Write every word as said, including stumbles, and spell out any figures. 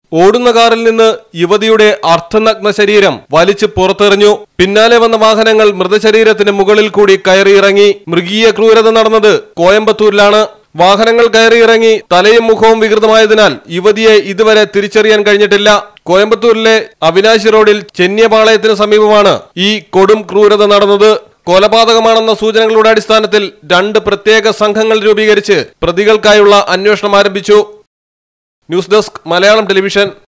ഓടുന്ന കാറിൽ നിന്ന് യുവതിയുടെ അർദ്ധനഗ്ന ശരീരം വലിച്ചു പുറത്തെറിഞ്ഞു. പിന്നാലെ വന്ന വാഹനങ്ങൾ മൃതശരീരത്തിന് മുകളിൽ കൂടി കയറിയിറങ്ങി. മൃഗീയ ക്രൂരത നടന്നത് കോയമ്പത്തൂരിലാണ്. വാഹനങ്ങൾ കയറിയിറങ്ങി തലയും മുഖവും വികൃതമായതിനാൽ യുവതിയെ ഇതുവരെ തിരിച്ചറിയാൻ കഴിഞ്ഞിട്ടില്ല. കോയമ്പത്തൂരിലെ അവിനാശി റോഡിൽ ചെന്നിയപാളയത്തിന് സമീപമാണ് ഈ കൊടും ക്രൂരത നടന്നത്. കൊലപാതകമാണെന്ന സൂചനകളുടെ അടിസ്ഥാനത്തിൽ രണ്ട് പ്രത്യേക സംഘങ്ങൾ രൂപീകരിച്ച് പ്രതികൾക്കായുള്ള അന്വേഷണം ആരംഭിച്ചു. News desk Malayalam television.